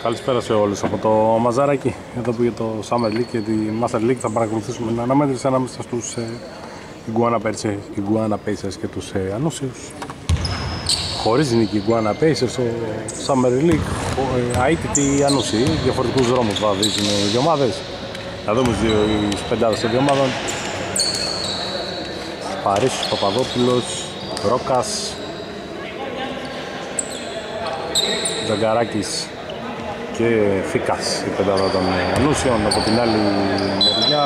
Καλησπέρα σε όλους από το Μαζάρακι, εδώ που για το Summer League και τη Master League θα παρακολουθήσουμε την αναμέτρηση ανάμεσα στους Iguana Pacers και τους Ανούσιους. Χωρίς νίκη Iguana Pacers στο Summer League, αίτητοι Ανούσιοι, διαφορετικούς δρόμους βαδίζουν οι δύο ομάδες. Θα δούμε τις πεντάδες των δύο ομάδων. Παρίσιος, Παπαδόπουλος, Ρόκας, Τζαγκαράκης και Φίκας, η πεντάδα των Ανούσιων. Από την άλλη μεριά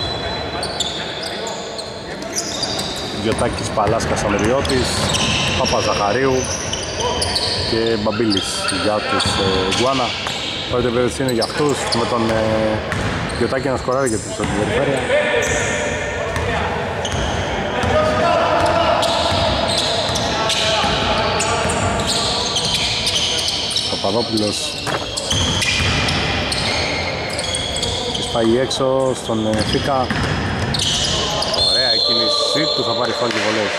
Γιωτάκης, Παλάσκας, Ανδριώτης, Παπαζαχαρίου και Μπαμπίλης για τους Iguana. Πρώτη επίδεση είναι για αυτούς, με τον Γιωτάκη να σκοράρει και τους στην περιφέρεια. Παπαδόπουλος της πάει έξω στον Φίκα. Ωραία η κίνησή του, θα πάρει φάουλ και βολές.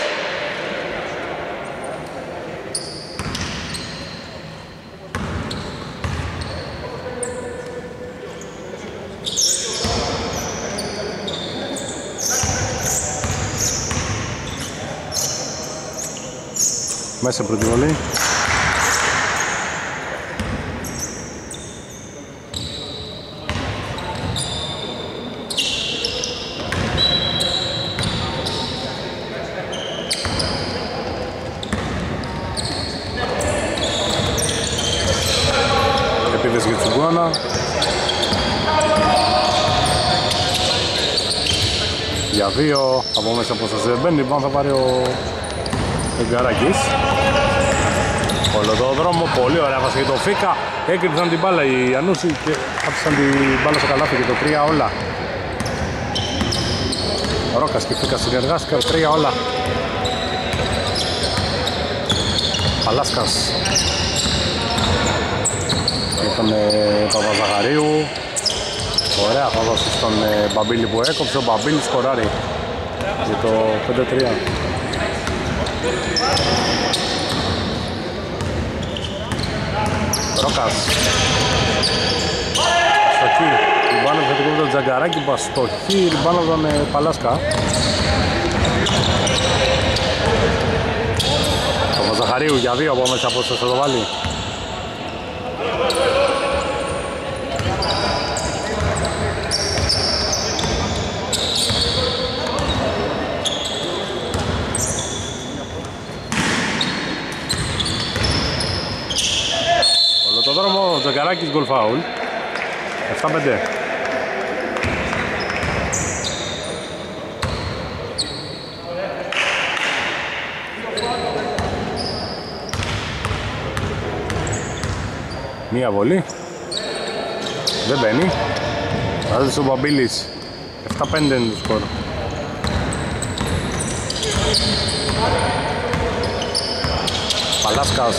Μέσα πρώτη βολή. Επίθεση για τους Iguana. Για δύο, από μέσα από σας μπαίνει, πάνω θα πάρει ο Γκαράκης. Όλο το δρόμο, πολύ ωραία βάση για το Φίκα. Έκρυψαν την μπάλα οι Ανούσοι και άφησαν την μπάλα στο καλάθι και το 3 όλα. Ρόκας και Φίκα συνεργάστηκαν, 3 όλα. Παλάσκας και τον Παπαζαχαρίου. Ωραία, θα δώσει στον Μπαμπίλη που έκοψε. Ο Μπαμπίλης σκοράρει για το 5-3. Ρόκας. Αστοχή. Ριμπάνω θετικό από τον Τζαγκαράκη που αστοχή. Ριμπάνω από τον Παλάσκα. Το Παπαζαχαρίου για δύο από μέσα από όσο θα το βάλει. Το δρόμο, ο Τζαγκαράκης γκολ φάουλ. 7-5. Μία βολή. Δεν μπαίνει. Βάζει ο Μπαμπίλης. 7-5 είναι το σκορ. Παλάσκας.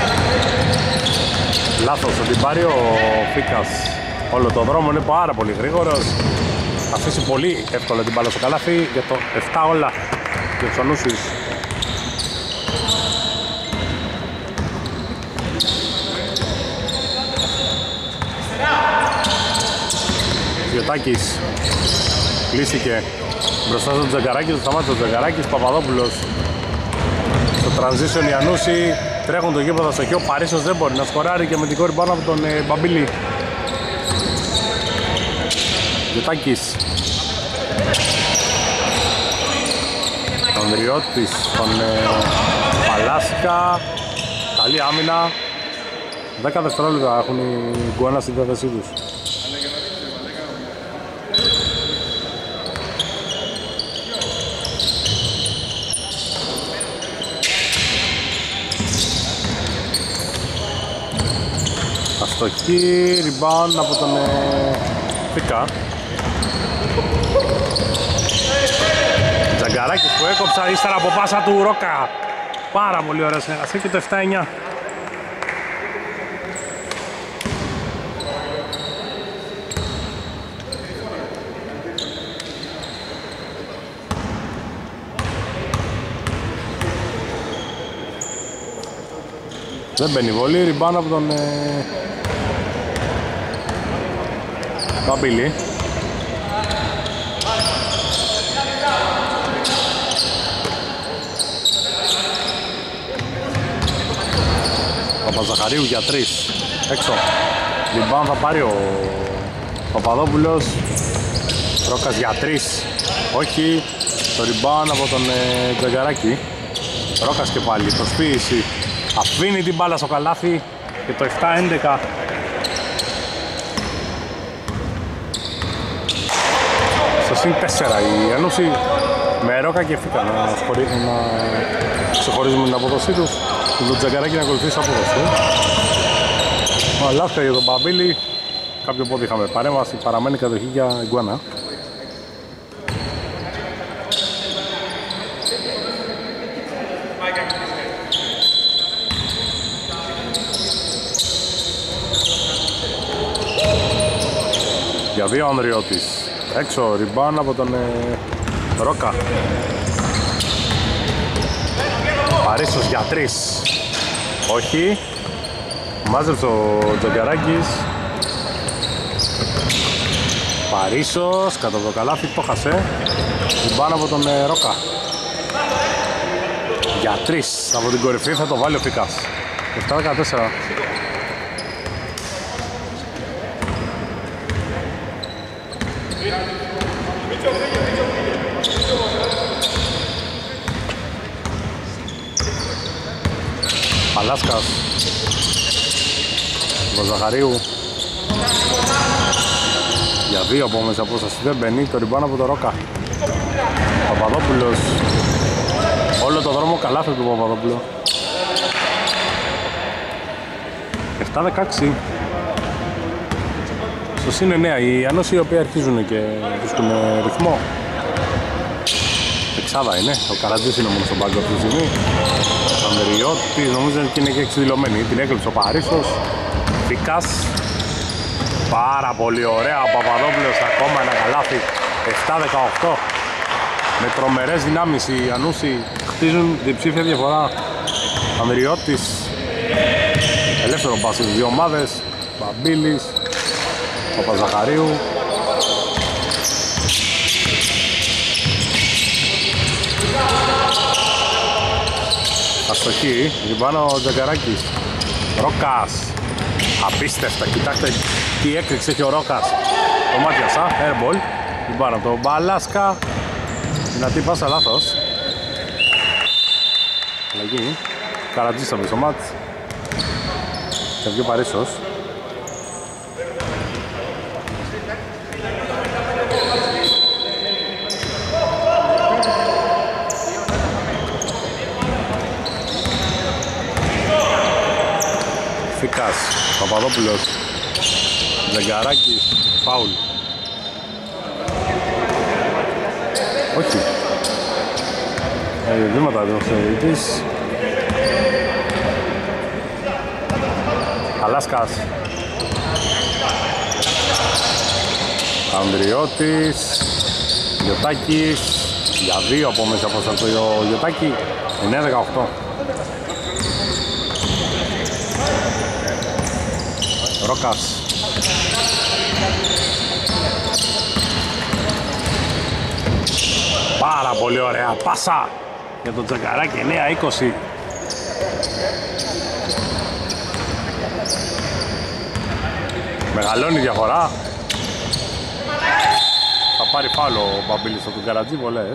Λάθος, θα την πάρει ο Φίκας. Όλο το δρόμο είναι πάρα πολύ γρήγορος. Θα αφήσει πολύ εύκολα την μπάλα στο καλάθι για το 7 όλα για τους Ανούσιους. Γιωτάκης κλείστηκε μπροστά στον Τζαγκαράκη, το σταμάτησε ο Τζαγκαράκης. Παπαδόπουλος στο transition, οι Ανούσοι τρέχουν το γήπεδο στο χείο. Παρίσιος δεν μπορεί να σκοράρει και με την κόρη πάνω από τον Μπαμπίλη. Γιωτάκης. Τον Ριώτης, τον Παλάσκα. Καλή άμυνα. 10 δευτερόλεπτα έχουν οι Iguana στην διάθεσή τους. Αστοχή, rebound από τον Φίκα. Τζαγκαράκης που έκοψα ύστερα από πάσα του Ρόκα. Πάρα πολύ ωραία συνεργασία και το 7-9. Δεν μπαίνει βολή, ριμπάν από τον Μπαμπίλη. Παπαζαχαρίου για 3. Έξω. Λιμπάν θα πάρει ο Παπαδόπουλος. Ρόκας για 3. Όχι. Το ριμπάν από τον Τζαγκαράκη. Ρόκας και πάλι. Προσποίηση. Αφήνει την μπάλα στο καλάθι. Και το 7-11. Στο συν 4 η Ανούση με Ρόκα και Φίκα να ξεχωρίζουμε την απόδοσή τους. Το Τζαγκαράκη να ακολουθήσει απόδοση. Λάσκα για τον Μπαμπίλη. Κάποιο πόδι είχαμε παρέμβαση. Παραμένει κατοχή για Γκουάνα. Για 2 ο Ανδριώτης. Έξω ριμπάν από τον Ρόκα. Παρίσος για 3. Όχι. Μάζεψε ο Τζαγκαράκης. Παρίσος κατά το καλάθι, το χασε. Ριμπάν από τον Ρόκα. Για 3 από την κορυφή θα το βάλει ο Φίκας. 7-14. Παλάσκας. Βοζαχαρίου. Για 2 από μέσα απόσταση δεν μπαίνει. Το ριμπάν από το Ρόκα. Παπαδόπουλος. Όλο το δρόμο καλάθι του Παπαδόπουλου. 7-16. Στο συν 9 οι Ανώσοι οι οποίοι αρχίζουν και βρίσκουν ρυθμό. Εξάδα είναι, ο Καρατζής είναι μόνο στον πάγκο αυτή τη στιγμή. Ο Ανδριώτης νομίζω ότι είναι και εξειδηλωμένη, την έκλειψε ο Παρίσος. Φίκας. Πάρα πολύ ωραία, ο Παπαδόπουλος ακόμα ένα καλάθι. 7-18. Με τρομερές δυνάμεις οι Ανούσοι χτίζουν διψήφια διαφορά. Ανδριώτης. Ελεύθερο πάση στις δύο ομάδες. Μπαμπίλης. Παπαζαχαρίου. Αστοχή, ριμπάνω ο Τζαγκαράκης. Ρόκας. Απίστευτα, κοιτάξτε τι έκρηξη έχει ο Ρόκας. Το μάτιασα, airball. Ριμπάνω από τον Μπαλάσκα. Δυνατή πάσα λάθος. Αλλαγή. Καρατζής θα μπει στο μάτς. Και βγει ο Παρίσος. Φίκας, Παπαδόπουλος, Ζεγκαράκης, φάουλ. Όχι. Βήματα του θεωρητής. Αλάσκας. Ανδριώτης, Γιωτάκης, για 2 από μέσα από το Γιωτάκη, 9-18. Ρόκας. Πάρα πολύ ωραία πάσα για τον Τζαγκαράκη, 9-20. Μεγαλώνει η διαφορά. Θα πάρει φάουλο ο Μπαμπίλης από τον Καρατζή, βολές.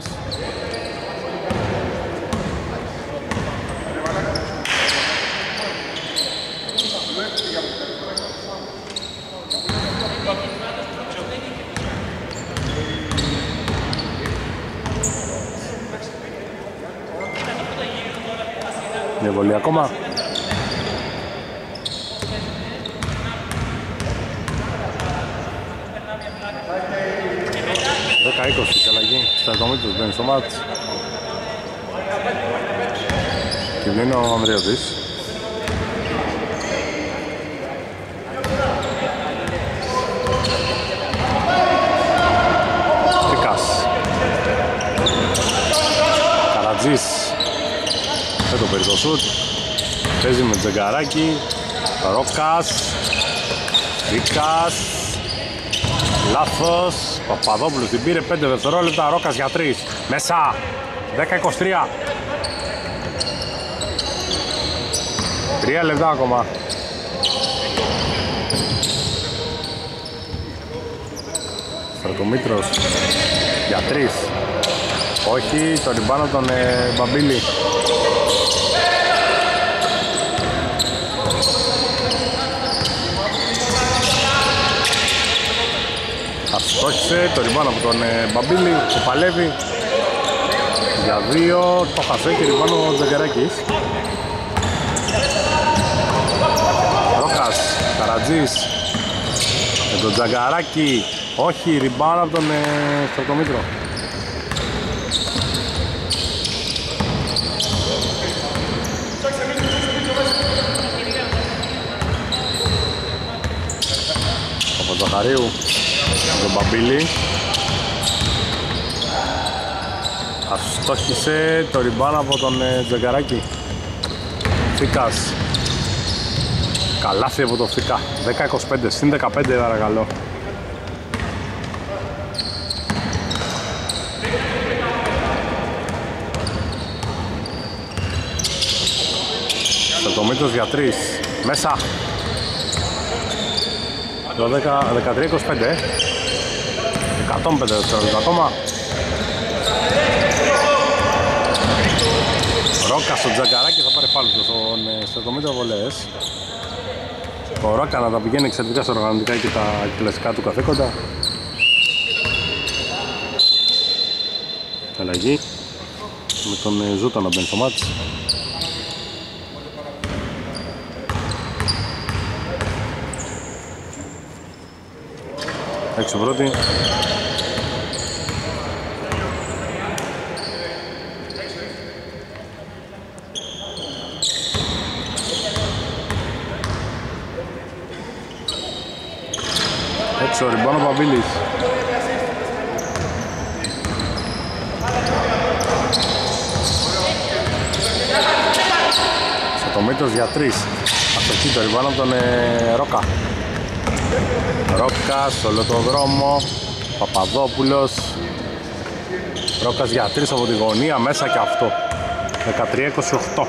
Μια βολή ακόμα. Δεκα 20 και αλλαγή. Στα 70 μπαίνει στο μάτς. Και βγαίνει ο Ανδριώτης. Φίκας. Καρατζής. Με το περιτοσούτ. Παίζει με Τζεγκαράκη. Ρόκας. Φίκας. Λάθος, Παπαδόπουλος την πήρε 5 δευτερόλεπτα, Ρόκας για 3. Μέσα, 10-23. 3 λεπτά ακόμα. Στρατομήτρος για 3. Όχι, το ριμπάνω τον Μπαμπίλη. Αστόχισε, το ριμπάνω από τον Μπαμπίλη που παλεύει. Για 2, το χασέ και ριμπάνω ο Τζαγκαράκης. Ρόκας, Καρατζής με τον Τζαγκαράκη. Όχι, ριμπάνω από τον Στρατομήτρο. Παπαζαχαρίου με τον Μπαμπίλη. Αστόχισε, το ριμπάνω από τον Τζαγκαράκη. Φίκας. Καλάθι από το Φίκα. 10-25, συν 15 παρακαλώ. Στρατομήτρος για 3. Μέσα. 13-25. 105 δευτερόλεπτα ακόμα. Ρόκα στο Τζαγκαράκι θα πάρει φάουλ στον Στρατομήτρο βολές. Ο Ρόκα να τα πηγαίνει εξαιρετικά στα οργανωτικά και τα κλασικά του καθήκοντα. Αλλαγή με τον Ζούτο να μπαίνει στο μάτς. Έξω πρώτη. Έξω ριμπάνω Παμπίλης. Σατομήτρος για 3. Αστοχή το ριμπάνω από τον Ρόκα. Ρόκας, όλο τον δρόμο. Παπαδόπουλος. Ρόκας για 3 από τη γωνία, μέσα και αυτό. 13-28.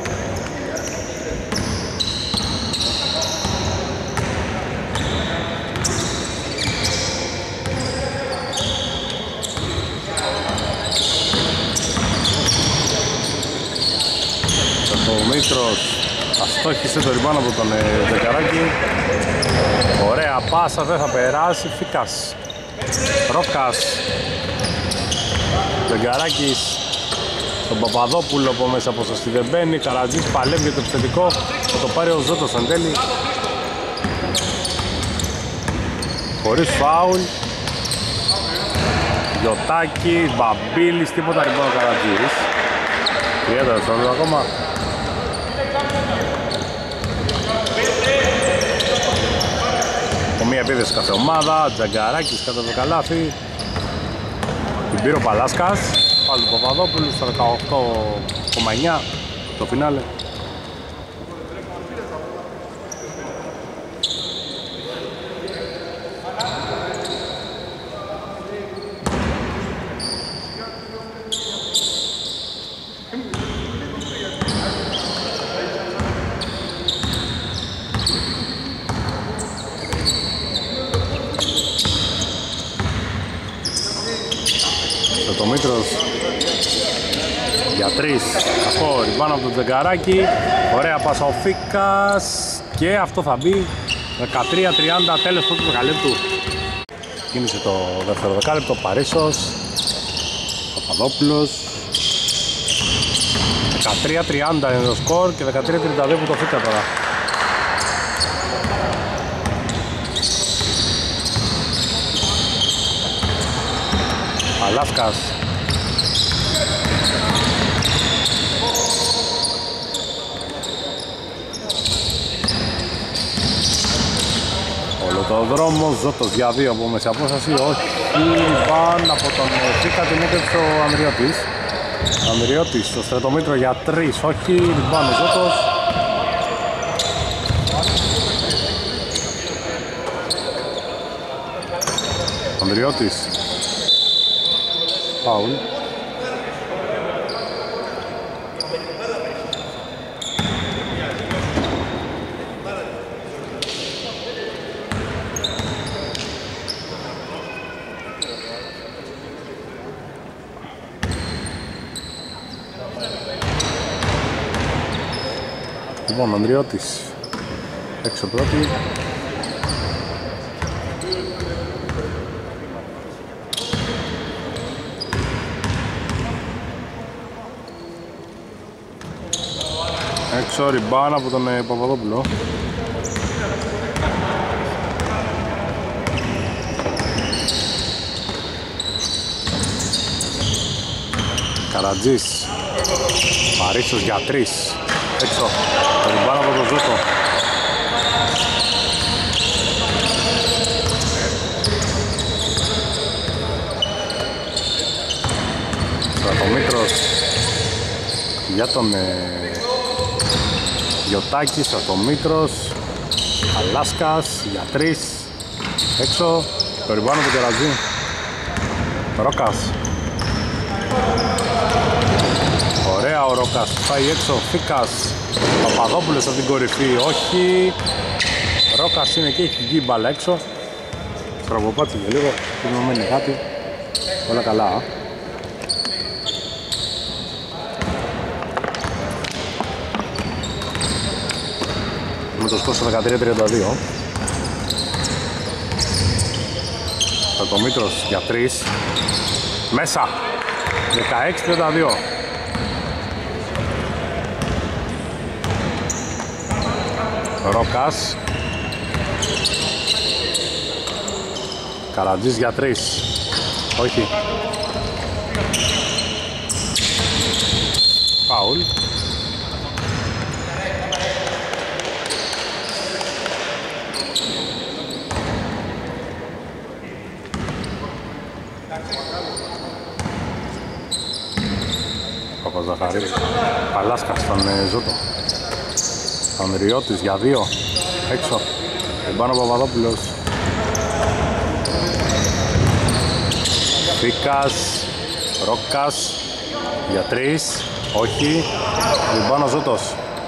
Ο Μήτρος αστόχισε το ριμπάνο από τον Τζαγκαράκη. Ωραία πάσα, δεν θα περάσει. Φίκας. Ρόκας. Τζαγκαράκης τον Παπαδόπουλο από μέσα από σωστή δεν μπαίνει. Καρατζής παλεύει για το επιθετικό. Θα το πάρει ο Ζώτος εν τέλει. Χωρίς φάουλ. Γιωτάκης, Μπαμπίλης, τίποτα ριμπάνο Καρατζής. 30 δευτερόλεπτα ακόμα. Μία επίδεση κάθε ομάδα, Τζαγκαράκης κατά το καλάθι. Την πήρε ο Παλάσκας, πάλι του Παπαδόπουλου στα 18,9 το φινάλε. Για 3, κακό ριμπάνω από τον Τζαγκαράκη. Ωραία πάσα ο Φίκας. Και αυτό θα μπει 13-30 τέλος του δεκαλέπτου. Κίνησε το δεύτερο δεκάλεπτο, Παρίσος, Παπαδόπουλος. 13-30 είναι το σκορ και 13-32 που το Φίκα τώρα. Αλάσκας. Όλο το δρόμο, Ζώτος για 2 από μέση απόσταση, όχι, παν από τον Φίκα, την έκρυψε ο Ανδριώτης. Ανδριώτης στο Στρατομήτρο για 3, όχι, ριμπάν ο Ζώτος. Ανδριώτης. Φάουλ. Λοιπόν, Ανδριώτης έξω πρώτη. Έξω rebound από τον Παπαδόπουλο. Καρατζής. Παρίσος για 3. Έξω. Το rebound από τον Ζούτο. Στρατομήτρος για τον Γιωτάκη, Στρατομήτρος, Αλάσκας για 3. Έξω. Το rebound από τον Καρατζή. Ρόκας. Ωραία ο Ρόκας, πάει έξω, Φίκας, Παπαδόπουλος από την κορυφή, όχι. Ρόκας είναι και έχει βγει μπάλα έξω. Στραβοπάτησε και λίγο, θυμωμένη κάτι. Όλα καλά. Με το σκορ στο 13-32. Στρατομήτρος για 3. Μέσα. 16-32. Ρόκας. Καρατζής για 3. Όχι. Φάουλ. Παπαζαχαρίου. Παλάσκας στον Ζούτο. Ανδριώτης για 2. Έξω. Εμπάνω Παπαδόπουλος. Φίκας. Ρόκας για 3. Όχι. Εμπάνω Ζούτος.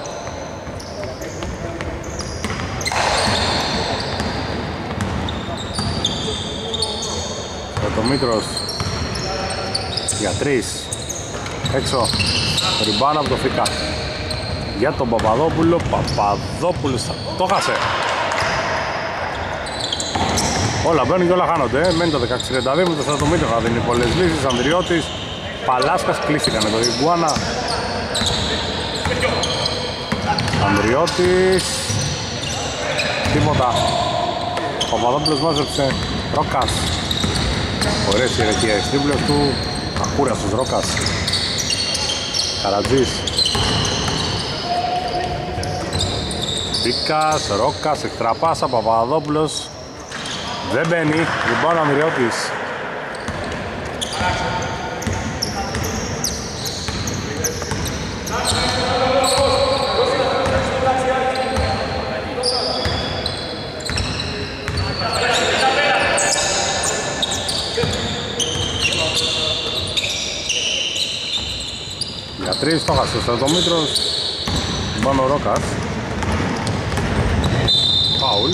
Στρατομήτρος για 3. Έξω. Ριμπάνα από το Φίκα. Για τον Παπαδόπουλο. Παπαδόπουλος το χάσε. Όλα μπαίνουν και όλα χάνονται. Μένει το 16-32 με το Στρατομήτρο θα δίνει πολλές λύσεις. Ανδριώτης. Παλάσκας κλείστηκαν το Ιγκουάνα. Ανδριώτης. Τίποτα. Παπαδόπουλος μάζεψε. Ρόκας. Ωραίες ιεραρχίες. Τρίπλες του. Ακούραστος Ρόκας. Καρατζής. Φίκας, Ρόκας, εκτραπάσα, Παπαδόπουλος. Δεν μπαίνει, λοιπόν Ανδριώτης. Για 3 το χάσε ο Στρατομήτρος. Λοιπόν ο Ρόκας. Φάουλ.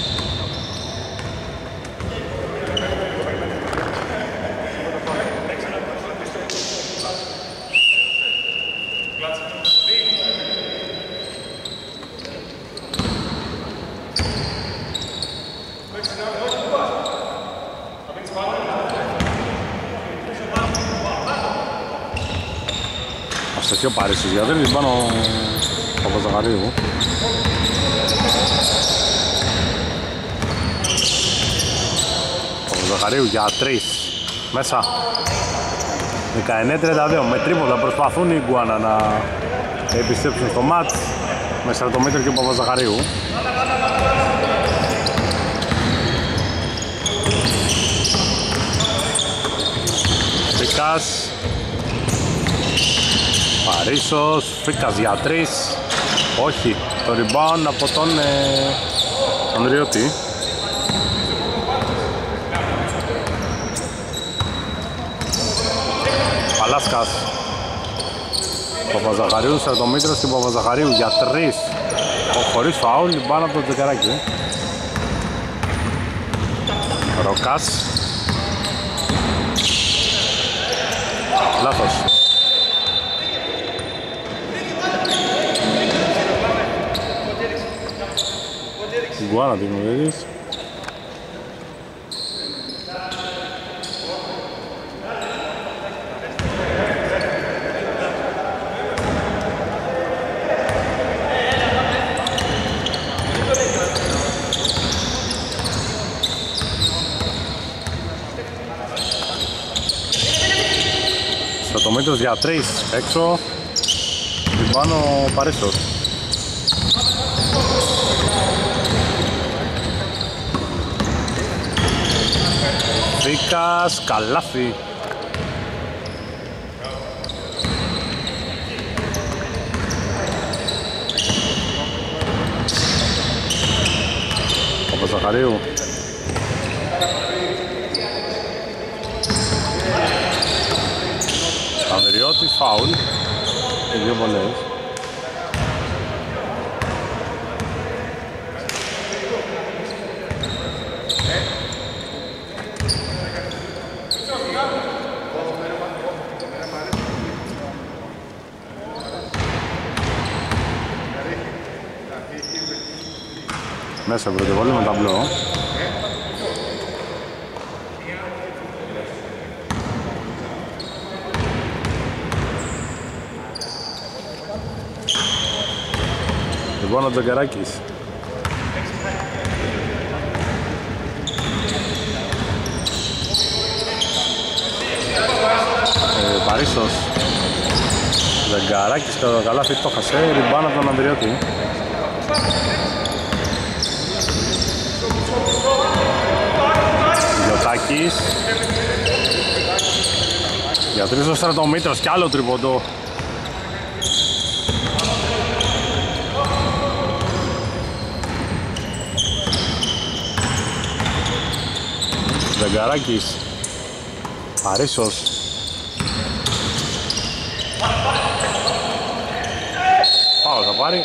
Αστοχή ο Παρίσιος για 3, πάνω ο Παπαζαχαρίου. Παπαζαχαρίου για 3. Μέσα. 19-32. Με τρίποτα προσπαθούν οι Γκουάνα να επιστρέψουν στο μάτς. Με Στρατομήτρο και Παπαζαχαρίου. Φίκας. Παρίσος, Φίκας για 3. Όχι, το rebound από τον Ανδριώτη. Παλάσκας. Παπαζαχαρίου, Στρατομήτρος και Παπαζαχαρίου για 3. Χωρίς φάουλ, πάνω από το Τζεκαράκι. Ροκάς. Λάθος. Γκουάνα την οδηγείς. Στρατομήτρος για 3 έξω. Την πάνω Παρίσος. Φίκας, καλάθι. Παπαζαχαρίου. Ανδριώτης, φάουλ. Και 2 βολές. Μέσα πρώτη βολή με ταμπλό. Λοιπόν ο Τζαγκαράκης. Παρίσος. Τζαγκαράκης κατά καλάθι το χασέ, ριμπάν από τον Ανδριώτη. Γιωτάκης. Για 3 ο Στρατομήτρος κι άλλο τριποντό. Ζαγκαράκης. Παρίσος. Πάω θα πάρει.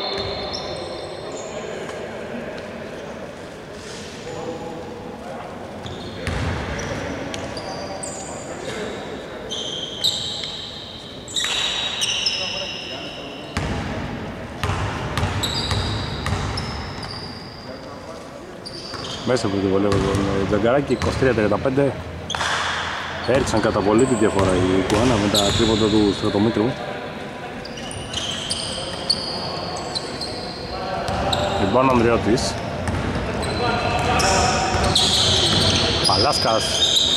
Μέσα από το βολεύω τον Τζαγκαράκη, 23-35. Έριξαν κατά πολύ τη διαφορά η Κουάνα με τα τρίποντα του Στρατομήτρου. Λοιπόν, Ανδριώτης. Παλάσκας.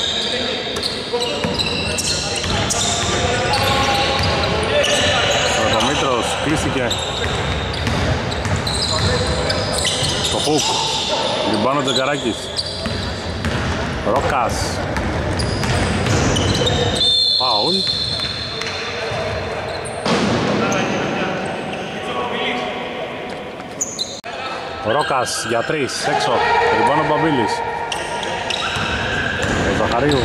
Στρατομήτρος κλείστηκε. Στο χουκ. Λιμπάνο Τζαγκαράκης. Ρόκας. Φάουλ. Ρόκας για 3 έξω. Λιμπάνο Μπαμπίλης. Ο Ζαχαρίου.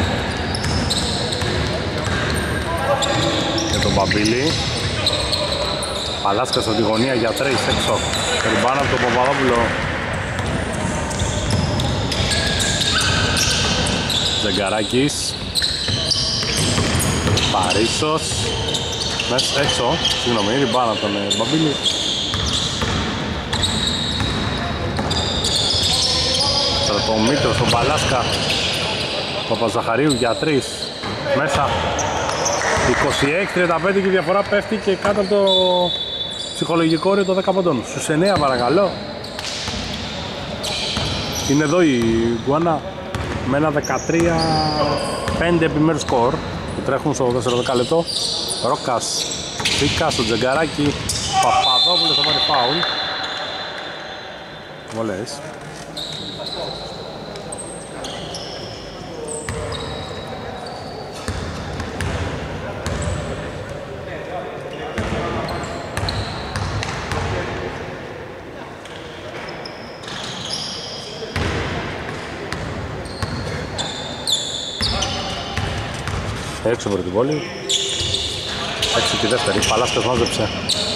Και τον Μπαμπίλη. Παλάσκας από τη γωνία για 3 έξω. Λιμπάνο από τον Παπαδόπουλο. Τζαγκαράκης. Παρίσος. Μέσα έξω. Συγγνώμη, ριμπάνα από τον Μπαμπίλη. Στρατομήτρος στον Παλάσκα. Παπαζαχαρίου για 3. Μέσα. 26-35 και η διαφορά πέφτει και κάτω από το ψυχολογικό όριο των 10 πόντων. Στους 9 παρακαλώ. Είναι εδώ η Γκουάνα με ένα 13-5 επιμέρους σκορ που τρέχουν στο 4 λεπτό. Ρόκας, Φίκα στο Τζαγκαράκι, Παπαδόπουλος θα πάρει φάουλ. Βολές. Έξω από την πόλη. τη δεύτερη, Παλάσκας μάζεψε.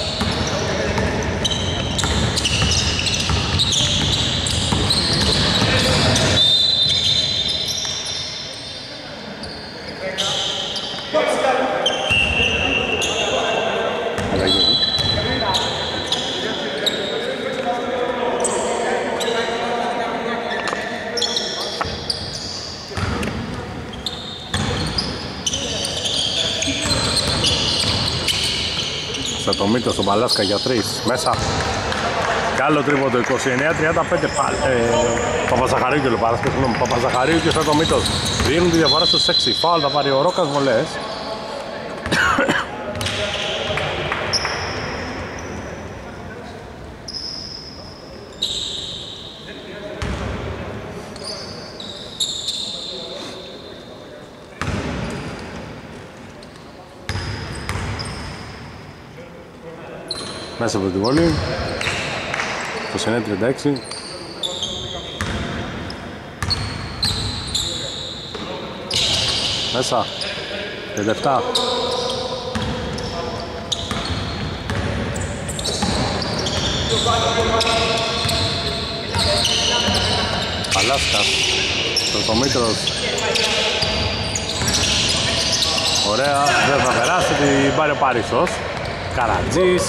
Το Μήτρο στον Παλάσκα για 3 μέσα. Καλό τρίποντο 29-35. Παπαζαχαρίου και ο Παλάσκας, Παπαζαχαρίου και στο Μήτρος δίνουν τη διαφορά στους 6. Φάουλ θα πάρει ο Ρόκας βολές. Μέσα από τη βόλη 29-36. Μέσα 37. Παλάσκας Στρωτομήτρος. Ωραία, δεν θα περάσει, την πάρει ο Παρίσος. Καρατζής.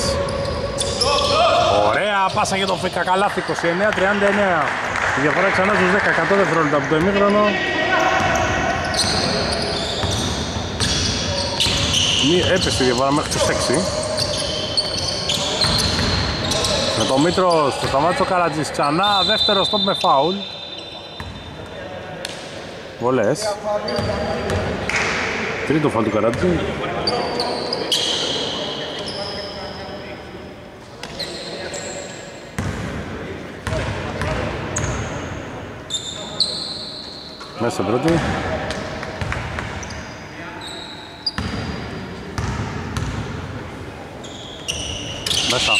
Ωραία, πάσα για τον Φίκα, καλάθι 29-39. Η διαφορά ξανά στους 10, 100 δευτερόλεπτα από το ημίχρονο. Έπεσε η διαφορά μέχρι τους 6. Με το Μήτρο στο σταμάτησε ο Καρατζής ξανά, δεύτερο στόπ με φάουλ. Βολές. Τρίτο φάουλ του Καρατζή. Μέσα πρώτη. Μέσα.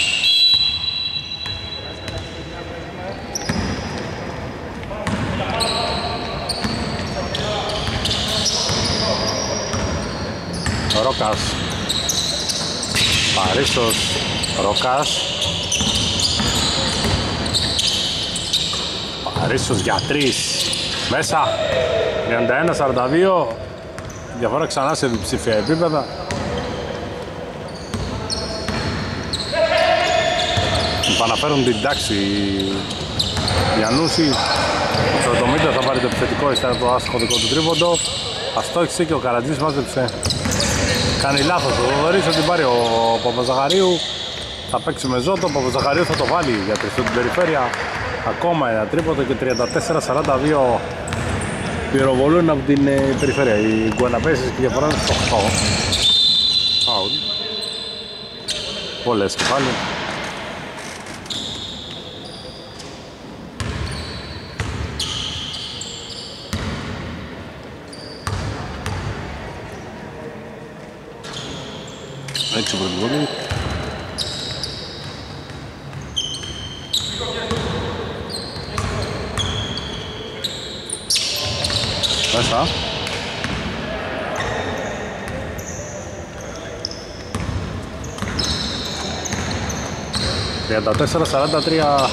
Ρόκας. Παρίσος. Ρόκας. Παρίσος για 3. Μέσα. 31-42. Διαφορά ξανά σε διψήφια επίπεδα. Επαναφέρουν την τάξη οι Ανούσοι. Ο Στρατομήτρος θα πάρει το επιθετικό ύστερα το άστοχο δικό του τρίποντο. Αστόχησε και ο Καρατζής μάζεψε. Κάνει λάθος ο Θοδωρής, ότι πάρει ο Παπαζαχαρίου. Θα παίξει με Ζώτο, ο Παπαζαχαρίου θα το βάλει για τριστό την περιφέρεια. Ακόμα ένα τρίποντο και 34-42 πυροβολούν από την περιφέρεια. Οι Γκουαναπέσεις και διαφορά είναι στο 8. Φάουλ. Πολλές και πάλι. Έτσι πρώτη βολή. Μέσα. Τριάντα 44-43.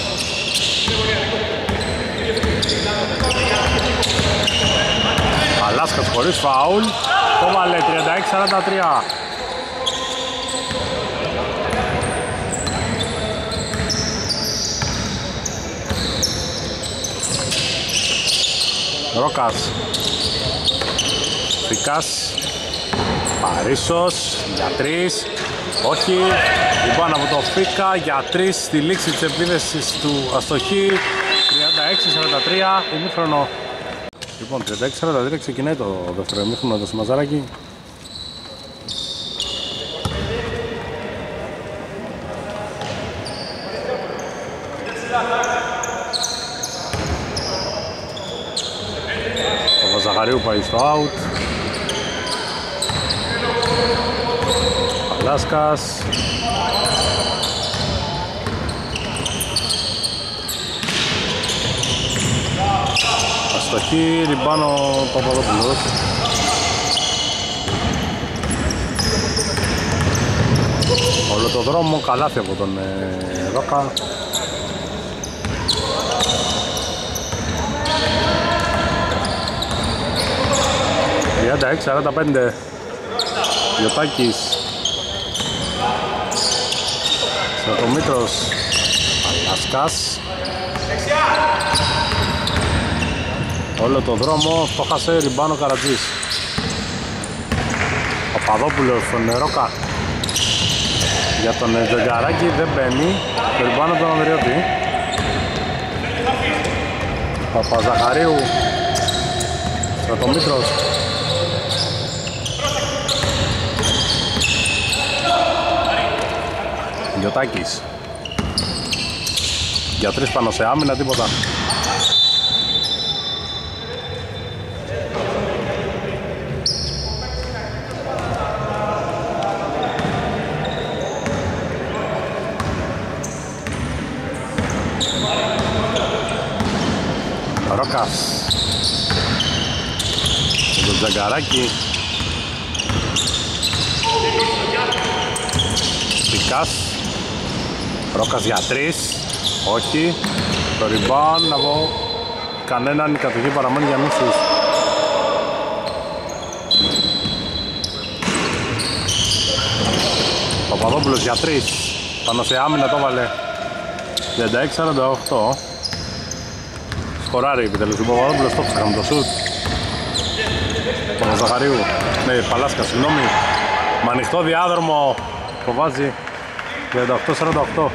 Παλάσκας χωρίς φάουλ. Το βάλε 36-43. Ρόκας. Φικάς. Παρίσος για 3. Όχι. Λοιπόν από το Φίκα για 3 στη λήξη της επίδεσης του αστοχή. 36-43 ημίχρονο. Λοιπόν 36-43 ξεκινάει το δεύτερο ημίχρονο εδώ στο Μαζαράκι. Ζαχαρίου πάει στο out. Παλάσκας. Αστοχή, ριμπάνω Παπαδόπουλος. Όλο το δρόμο, καλάθι από τον Ρόκα. «36-45». Γιωτάκης. Στρατομήτρος. Παλάσκας. Όλο το δρόμο, το χάσε, ριμπάνο Καρατζής. Παπαδόπουλος στον Ρόκα. Για τον Τζεγκαράκη δεν μπαίνει. Το ριμπάνο τον Ανδριώτη. Παπαζαχαρίου. Στρατομήτρος. Γιωτάκης. Για 3 πάνω σε άμυνα, τίποτα. Ρόκας. Με τον Τζαγκαράκη. Πικάς. Ρόκας για 3. Όχι. Το rebound από κανέναν, η κατοχή παραμένει για Νούσους. Παπαδόπουλος για 3. Πάνω σε άμυνα το βάλε. 36-48. Σκοράρει επιτελώς. Ο Παπαδόπουλος το ψάχαμε το σουτ. Παπαζαχαρίου. Ναι, Παλάσκα, συγγνώμη. Με ανοιχτό διάδρομο το βάζει. 38-48.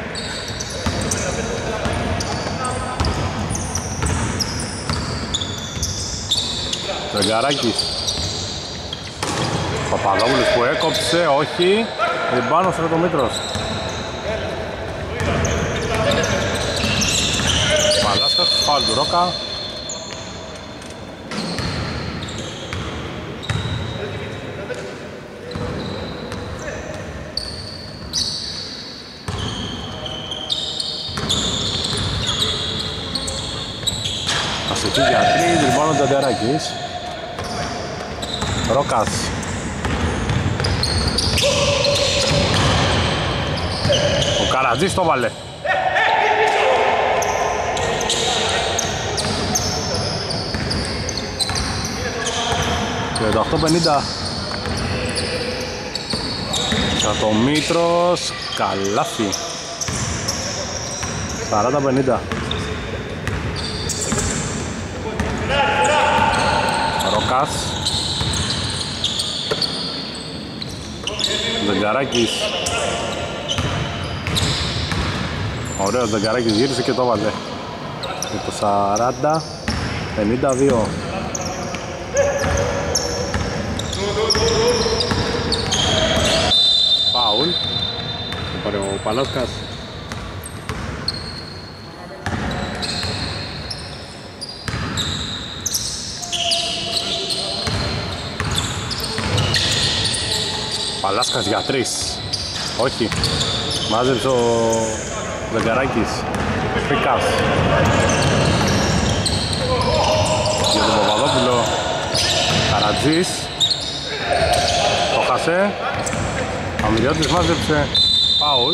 Τζαγκαράκης. Παπαδόπουλος που έκοψε, όχι. Ριμπάνο Στρατομήτρος. Παλάσκας, φάουλ του Ρόκα. Ασετή για 3, ριμπάνο Τζαγκαράκης. Ρόκας. Ο Καρατζής το βάλε. Και το 8-50. Στρατομήτρος, καλάθι. 40-50. Ρόκας. Τζαγκαράκης. Ωραίος Τζαγκαράκης, γύρισε και το βάλε. Με το 40-52. Φάουλ. Το πάρε ο Παλάσκας. Παλάσκας για 3. Όχι. Μάζεψε ο Τζαγκαράκης. Πικάς. Για τον Παπαδόπουλο. Καρατζής. Το χασέ. Αμυριώτης μάζεψε. Φάουλ.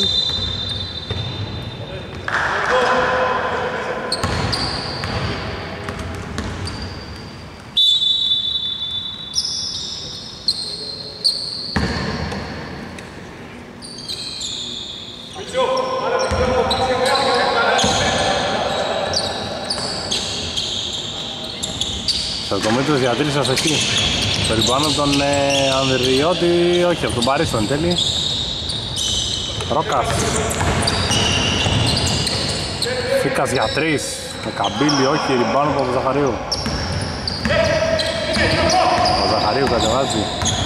Στρατομήτρος για 3 αστοχή. Το ριμπάνω τον Ανδριώτη, όχι από τον Παρίστο εν τέλει. Ρόκας. Φίκας για 3. Με καμπύλη, όχι, ριμπάνω από τον Ζαχαρίου. Ο Ζαχαρίου κατεβάζει.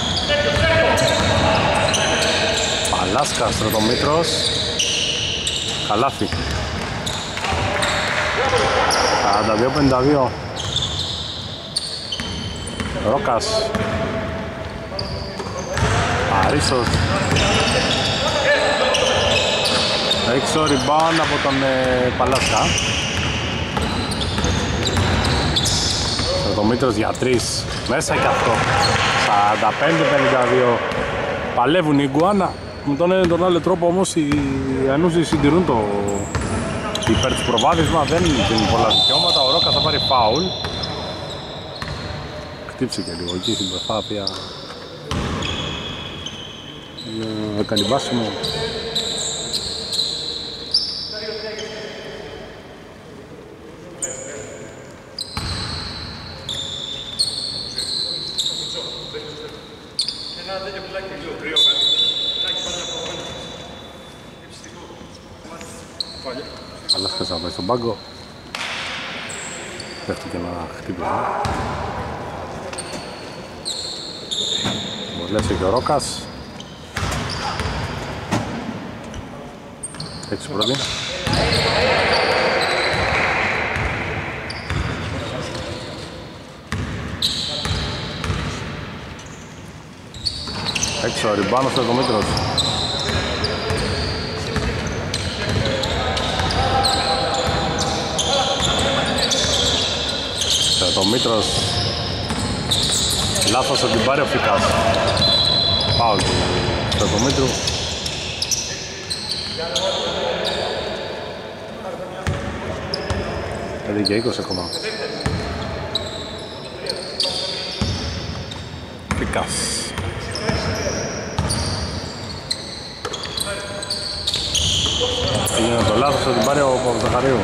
Παλάσκας, Στρατομήτρος. Καλάθι. 42-52. Ρόκας. Αρίσος. Έξω ριμπάν από τον Παλάσκα. Στρατομήτρος για 3. Μέσα και αυτό. 45-52. Παλεύουν οι Γκουάνα. Με τον άλλο τρόπο όμως οι Ανούσοι συντηρούν το υπέρ του προβάδισμα, δεν δίνουν πολλά δικαιώματα. Ο Ρόκας θα πάρει φάουλ. Χτύψε και λίγο εκεί στην προσπάθεια. Έκανε μπάσιμο. Αλλά σκάσαμε στον πάγκο. Δέχτηκε ένα χτύπημα. Βολές και ο Ρόκας. Έτσι πρώτη. Έξω ο ριμπάνος στο Κομήτρος. Το Μήτρος λάθος θα την πάρει ο Φίκας. Πάω του Μήτρου. Πέντε και 20 ακόμα. Φίκας. Έγινε το λάθος θα την πάρει ο Παπαζαχαρίου.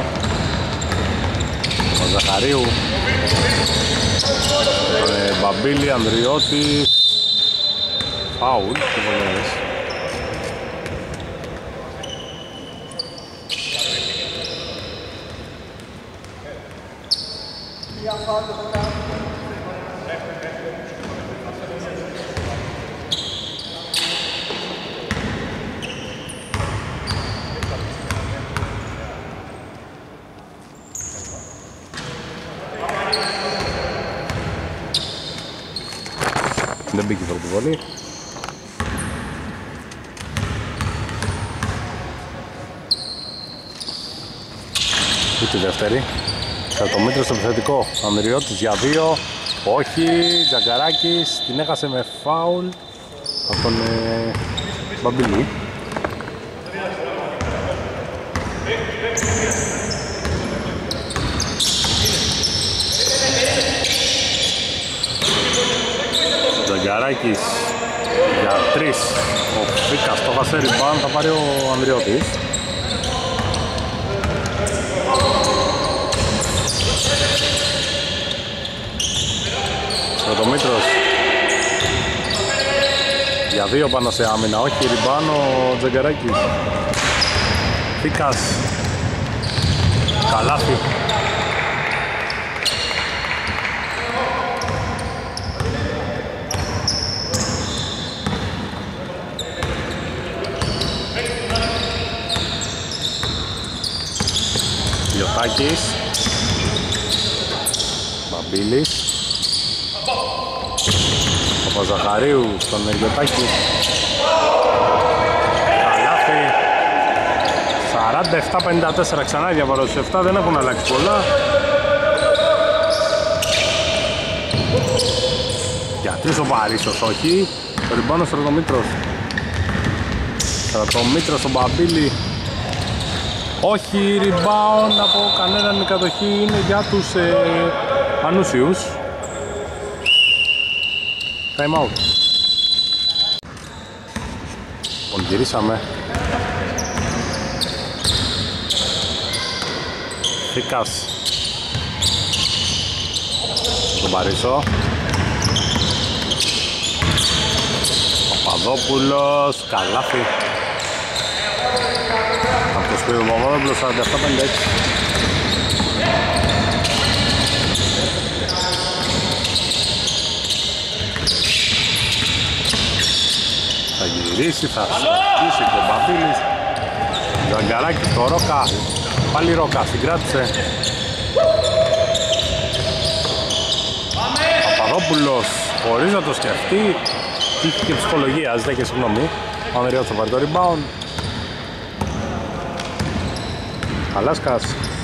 Ζαχαρίου, Μπαμπίλη, Ανδριώτης, φάουλ και βολές. Δεν μπήκε η πρώτη βολή. Ούτε δεύτερη. Σαρτομήτρος στο επιθετικό. Ανδριώτης για 2. Όχι. Τζαγκαράκης την έχασε με φάουλ από τον Μπαμπιλή. Τζαγκαράκης για 3. Ο Φίκας το χασε ριμπάν, θα πάρει ο Ανδριώτης. Στρατομήτρος για 2 πάνω σε άμυνα, όχι ριμπάν ο Τζαγκαράκης. Φίκας καλάθι. Ιωτάκης, Μπαμπίλης, Παπαζαχαρίου στον Ιωτάκη. Καλάθι. 47-54, ξανά διαβαρώ στους 7, δεν έχουν αλλάξει πολλά. Για 3 ο Παρίσος, όχι. Το ριμπάνο Στρατομήτρος. Στρατομήτρος στον Μπαμπίλη. Όχι, rebound από κανέναν, η κατοχή είναι για τους Ανούσιους. Time out. Λοιπόν, γυρίσαμε. Φίκας. Τον Παρίσο. Παπαδόπουλος, καλάθι. Από το σπίτι του Παπαδόπουλος, 47-56. Θα γυρίσει, θα στοχίσει και ο Μπαφίλης. Τζαγκαράκης στο Ρόκα. Πάλι Ρόκα, την κράτησε. Παπαδόπουλος, χωρίς να το σκεφτεί. Είχε και ψυχολογία, ζητάει και συγγνώμη. Ο Ανδριώτης θα πάρει το rebound. Αλάσκας.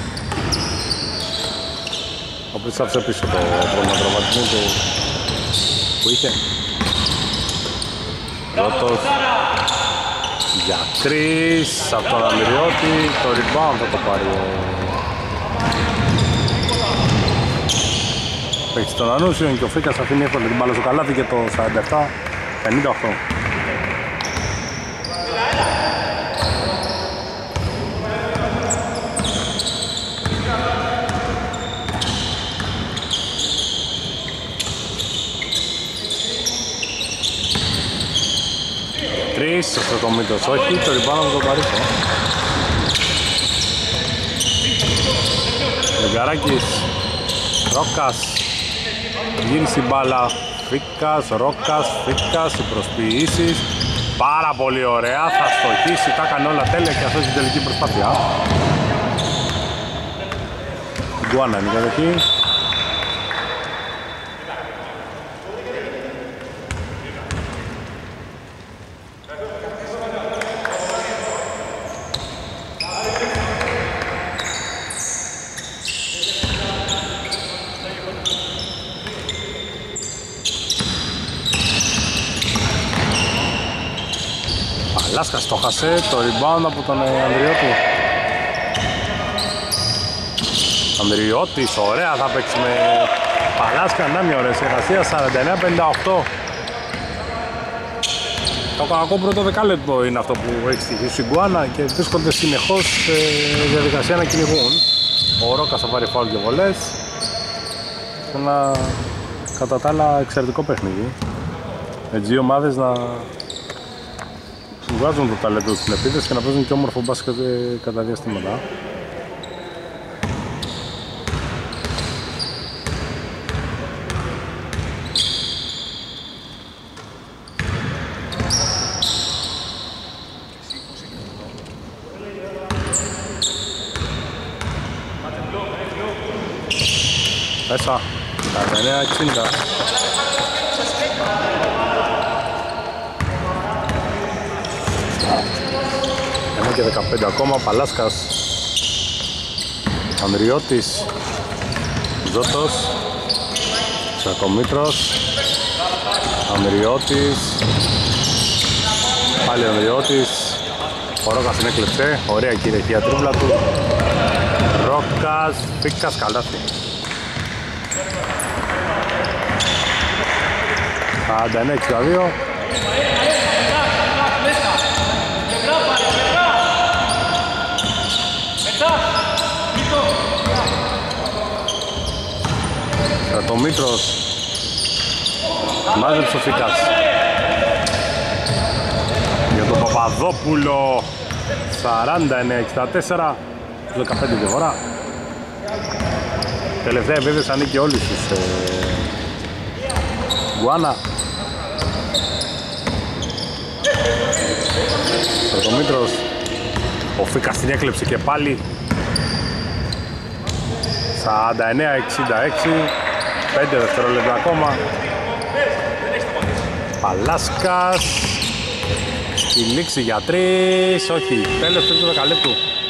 Ο οποίος άφησε πίσω το πρόβλημα τραυματισμού του που είχε. Ρώτος. Για 3 από τον Ανδριώτη, το rebound θα το πάρει ο παίκτης των Ανούσιων και ο Φίκας αφήνει εύκολα την μπάλα στο καλάθι και το 47-58. Στο Στρατομήτρος όχι, το rebound από τον Παρίσο. Λεγκαράκης, Ρόκας, γύρισε η μπάλα, Φίκας, Ρόκας, Φίκας, οι προσποιήσεις. Πάρα πολύ ωραία, θα στοχίσει, τα έκανε όλα τέλεια και αυτό στην τελική προσπάθεια. Γκουάνα είναι η κατοχή. Λάσκας το χασε, το rebound από τον Ανδριώτη. Ανδριώτης, ωραία, θα παίξει με Παλάσκα, να μια ωραία συνεργασία, 49-58. Το κακό πρώτο δεκάλεπτο είναι αυτό που έχει στοιχήσει η Γκουάνα και βρίσκονται συνεχώς σε διαδικασία να κυνηγούν. Ο Ρόκας θα πάρει φάουλ και βολές. Ένα κατά τα άλλα εξαιρετικό παιχνίδι. Με τις δύο ομάδες να βγάζουν το ταλέντο στην επίθεση και να παίζουν και όμορφο μπάσκετ κατά διαστήματα. Μέσα, 49-60. Και 15 ακόμα, Παλάσκας, Ανδριώτης, Ζώτος, Σακομήτρος, Ανδριώτης, πάλι Ανδριώτης, ο Ρόκας την έκλεψε, ωραία κυριαρχία τρίπλα του, Ρόκας, Φίκας, καλάθι. 49-62. Το Μήτρος μάζεψε ο Φίκας για τον Παπαδόπουλο, 49-64, 15 διαφορά. Τελευταία επίθεση ανήκει όλοι στους Γκουάνα. Το Μήτρος, ο Φίκας την έκλεψε και πάλι, 49-66. 5 δευτερόλεπτα ακόμα. Παλάσκας στη λήξη για 3, όχι, τέλος του δεκαλέπτου.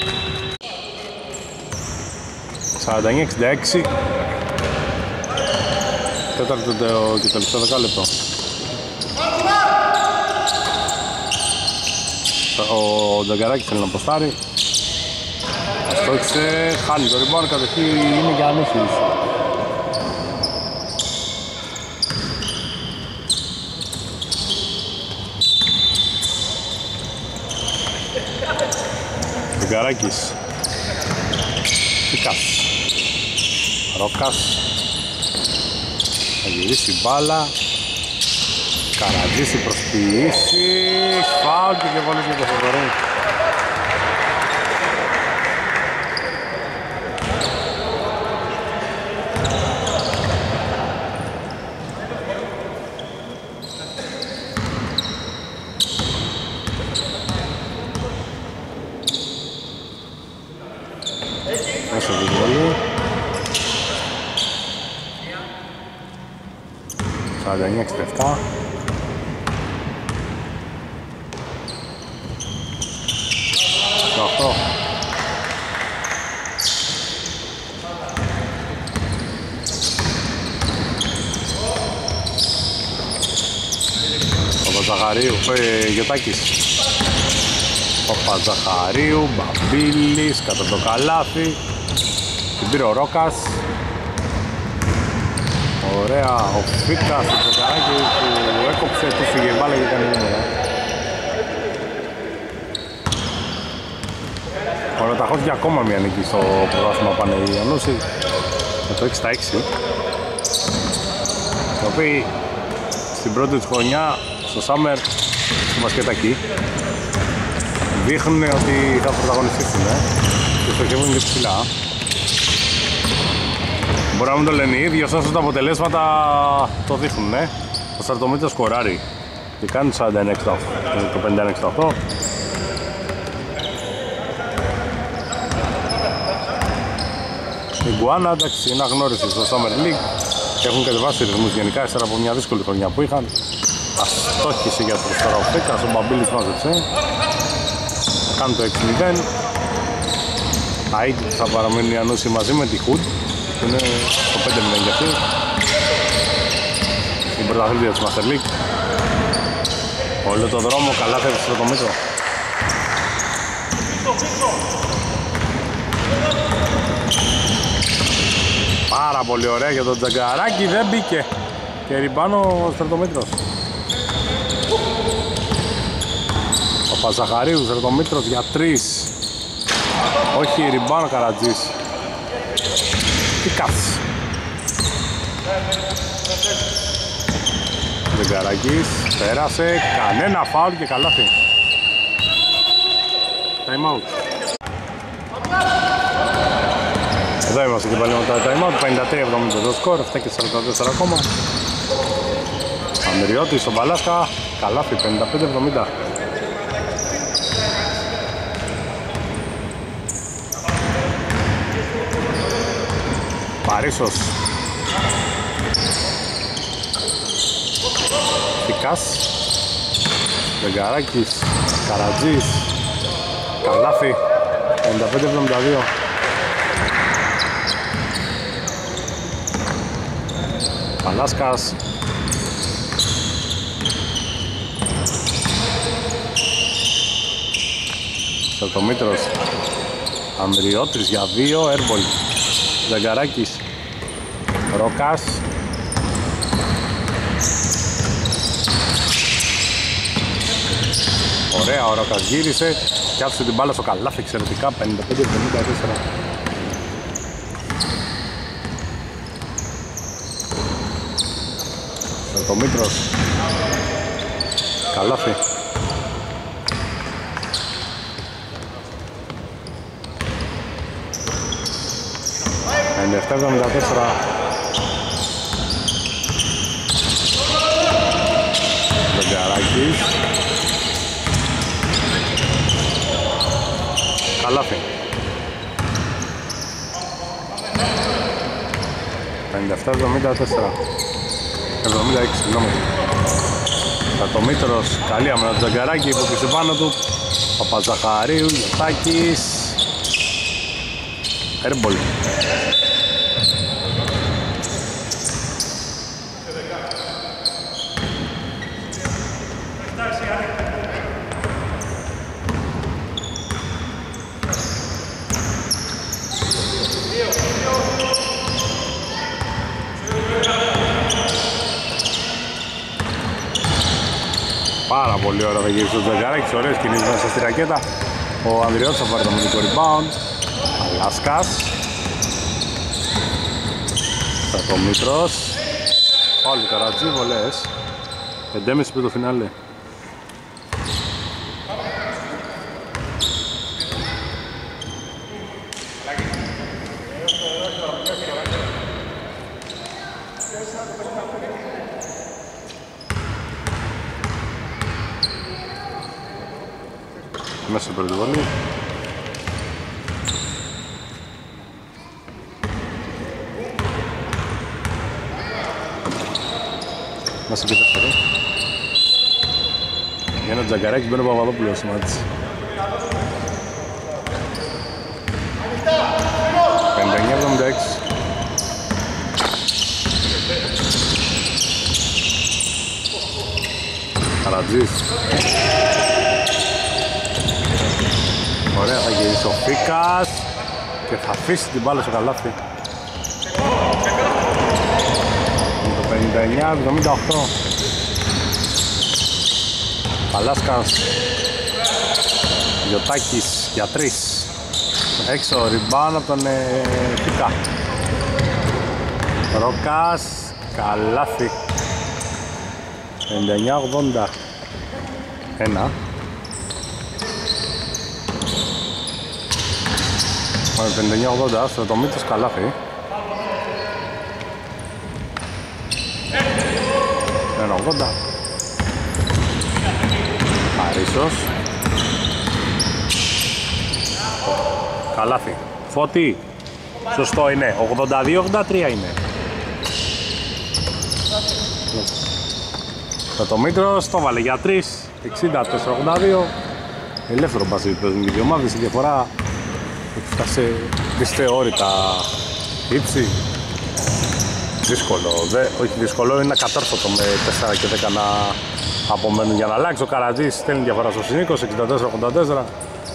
49-66. Τέταρτο και τελευταίο δεκάλεπτο. Ο Νταγκαράκης θέλει να αποστάρει. Αστόχισε, χάνει το rebound, κατοχή είναι για Ανούσιους. Νταγκαράκης, Φίκας, Ρόκας, θα γυρίσει μπάλα, Καρατζής, οι προσποιήσεις, φάουλ και βόλες για το Θοδωρή. Μέσα από την βολή. 49-67. Ο Ζαχαρίου, Γιωτάκης. Παπαζαχαρίου, Μπαμπίλης, κατά το καλάθι. Την πήρε ο Ρόκας. Ωραία, ο Φίκας στο Τζαγκαράκι που έκοψε, του φύγε η μπάλα και έκανε νούμερα. Ο Ρωταχός για ακόμα μια νίκη στο πρωτάθλημα πάνε οι Ιαννούσοι με το 6-6. Οι οποίοι στην πρώτη της χρονιά στο Summer στο μπασκετάκι δείχνουν ότι θα πρωταγωνιστήσουν και στοχεύουν και ψηλά. Μπορεί να μην το λένε οι ίδιοι, ωστόσο τα αποτελέσματα το δείχνουν. Ο Στρατομήτρος σκοράρει και κάνει το 49-68, το 51-68. Η Γκουάνα, εντάξει, είναι αγνώριση στο Summer League. Έχουν κατεβάσει ρυθμούς γενικά, ύστερα από μια δύσκολη χρονιά που είχαν. Αστόχησε για το τώρα ο Φίκας, ο Μπαμπίλης μάζεψε. Κάνει το 6-0. Αίτητη θα παραμείνει η Ανούση μαζί με τη Hood, που είναι το 5-0 για αυτή. Η πρωταθλήτρια της Master League. Όλο το δρόμο, καλά θέλει στο Στρατομήτρο. Πάρα πολύ ωραία για τον Τζαγκαράκι, δεν μπήκε. Και ριμπάνω ο Στρατομήτρος. Ο Παπαζαχαρίου, Στρατομήτρος για 3. Όχι, ριμπάνω Καρατζής. Τι κάτσε. Τζαγκαράκης, πέρασε, κανένα φάουλ και καλάθι. Time out. Εδώ είμαστε και πάλι μετά το time out, 53-70 το σκορ, 7 και 44 ακόμα. Ανδριώτης στον Παλάσκα, καλάθι, 55-70. Παρίσος. Φικάς. Βεγγαράκης, Καρατζής, καλάθι, 55-72. Παλάσκας. Στρατομήτρος. Ανδριώτης για 2, Έρμπολ. Ζαγκαράκης. Ρόκας. Ωραία, ο Ρόκας γύρισε και άφησε την μπάλα στο καλάθι εξαιρετικά, 55-74. Στρατομήτρος. Καλάθι. Είναι 7-74. Βεγγαράκης. Καλάθι. 57-74. 76, συγγνώμη. Στρατομήτρος, καλή άμυνα του Τζαγκαράκη, υπόκρισε πάνω του. Παπαζαχαρίου, Γιωτάκης. Έρμπολ. Πάρα πολύ ωραία θα γυρίσει ο Τζαγκαράκης, ωραίες κινήσεις μέσα στη ρακέτα. Ο Ανδριώτης θα πάρει το μυντικό rebound. Παλάσκας. Στρατομήτρος. Πάλι Καρατζή, βολές. 5,5 πριν το φινάλε. Μέσα στην πρώτη βολή. Μέσα και δεύτερη. Για ένα Τζαγκαράκι μπαίνει ο Παπαδόπουλος στο μάτι. 59-76. Καρατζής. Ωραία, θα γυρίσει ο Φίκας και θα αφήσει την μπάλα στο καλάθι. Με το 59-78. Παλάσκας, Γιωτάκης για 3. Έξω, rebound από τον Φίκα. Ροκάς, καλάθι. 59-80. 1. Με 59-80, Στρατομήτης καλάθι. 1-80. Παρίσος. Καλάθι. Φώτη. Σωστό είναι. 82-83 είναι. Στρατομήτρος το βάλε για 3. 64-82. Ελεύθερο μπαζί παίζουν οι δύο ομάδες. Η διαφορά έχει φτάσει σε δυσθεώρητα ύψη. Δύσκολο. Όχι δύσκολο, είναι ακατόρθωτο με 4 και 10 να απομένουν για να αλλάξει. Ο Καρατζής στέλνει διαφορά στο συνήκος. 64-84.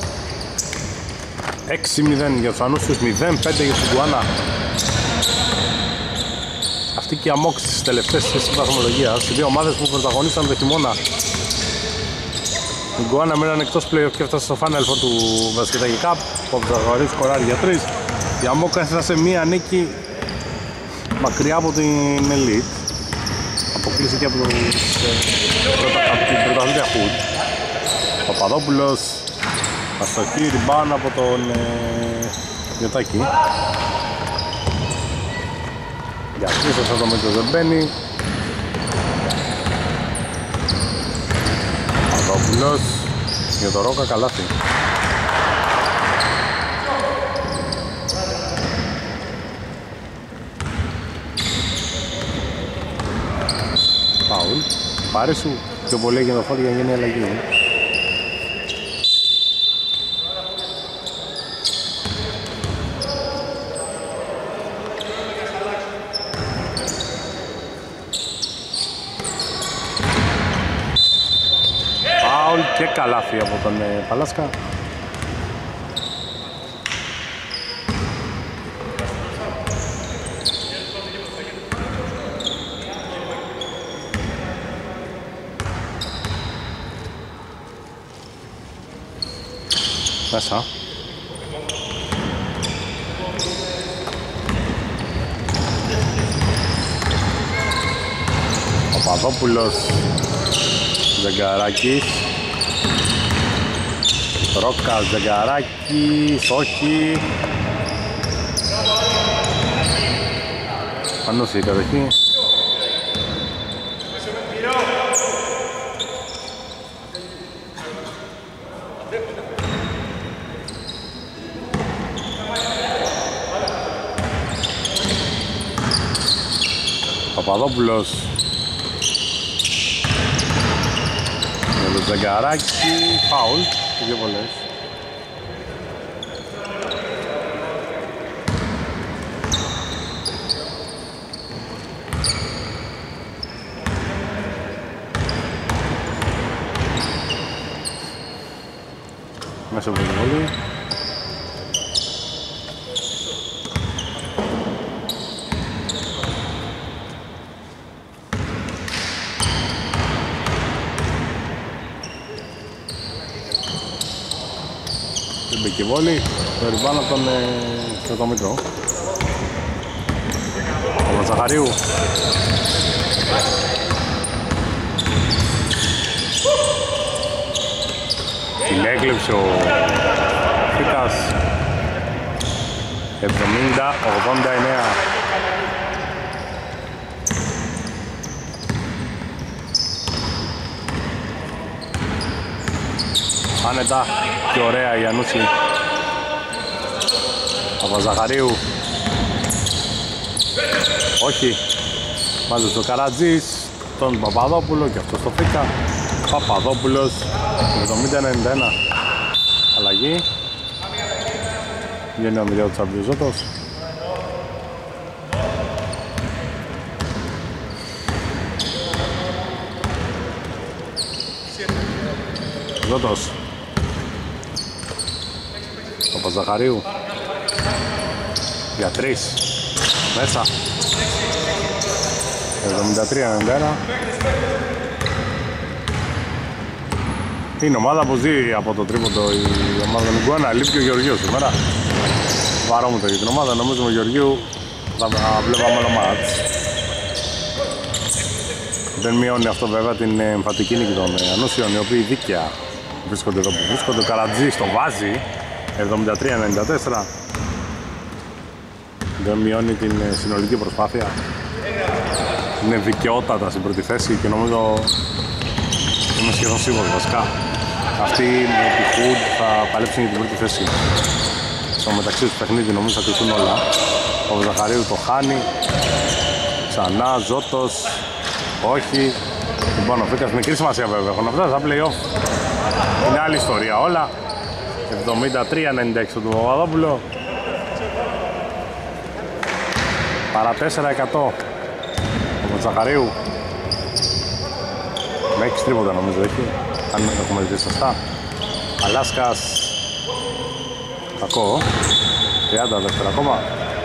6-0 για τους Ανούσιους, 0-5 για την Γκουάνα. Αυτή και η αμόξη στις τελευταίες θέσεις βαθμολογίας. Οι δύο ομάδες που πρωταγωνίσαν το χειμώνα. Η Γκουάνα μέναν εκτός play-off και έφτασε στο Final Four του Βασκετάκι Cup. Ο Πρωταγωνιστής σκοράρει για 3. Η αμόκα έφτασε μία νίκη μακριά από την Elite. Αποκλείστηκε από την πρωταθλήτρια Hood. Ο Παπαδόπουλος. Αστοχή, rebound από τον Γιωτάκη. Για πίσω θα το μέτρο δεν μπαίνει. Παπαδόπουλος για το Ρόκα, καλάθι. Φάουλ. Πάρε σου πιο πολύ έγινε το φόρ για να γίνει αλλαγή. Και καλάθι από τον Παλάσκα. Μέσα. Ο Παπαδόπουλος, Ζεγκαράκης. Ρόκας, Ζεγκαράκης, όχι. Ανούση η κατοχή. Παπαδόπουλος με τον Ζεγκαράκη, φάουλ. Δύο βολές. Μέσα από την βολή. Μπήκε βόλη, το ριμπάνω από τον Στρατομήτρο. Ο Ματσαχαρίου. Την έκλεψε ο Φίκας. 70-89. Άνετα και ωραία η Ανούση. Παπαζαχαρίου. Όχι. Μάζεψε το Καρατζής, τον Παπαδόπουλο και αυτό στο Φίκα. Παπαδόπουλος 70-91. Αλλαγή. Βγαίνει ο Μηριώτης Αμπριζότος. Ζώτος. Ο Παζαχαρίου για 3 μέσα. 73-91. Είναι ομάδα που ζει από το τρίποντο η ομάδα του Γκουάνα. Λείπει και ο Γεωργίου σήμερα. Βαρόμουν για την ομάδα, νομίζω ο Γεωργίου θα βλέπαμε όλο μάτς. Δεν μειώνει αυτό βέβαια την εμφατική νίκη των Ανούσιων, οι οποίοι δίκαια βρίσκονται εδώ που βρίσκονται. Ο Καρατζής το βάζει 73-94. Δεν μειώνει την συνολική προσπάθεια. Είναι δικαιότατα στην πρώτη θέση και νομίζω είμαι σχεδόν σίγουρος βασικά. Αυτοί με τη Hood θα παλέψουν για την πρώτη θέση. Στο μεταξύ του παιχνίδι νομίζω θα κρυφθούν όλα. Ο Ζαχαρίου το χάνει. Ξανά, Ζώτος. Όχι. Λοιπόν, ο Φίκας μικρή σημασία βέβαια. Έχουν αυτά στα play-off. Είναι άλλη ιστορία όλα. 73-96 του Παπαδόπουλο. Παρά 4% ο Ζαχαρίου. Με 6 τρίποτα νομίζω έχει. Αν έχουμε δει σωστά. Αλάσκας. Κακό. 30 δεύτερα ακόμα.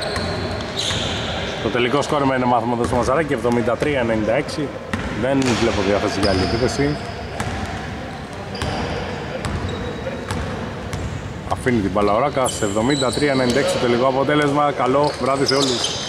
Το τελικό σκόρμα είναι μάθημα εδώ στο Μαζαράκι 73-96. Δεν βλέπω διάθεση για άλλη επίθεση. Αφήνει την μπάλα ο Ράκας. 73-96 το τελικό αποτέλεσμα. Καλό βράδυ σε όλους.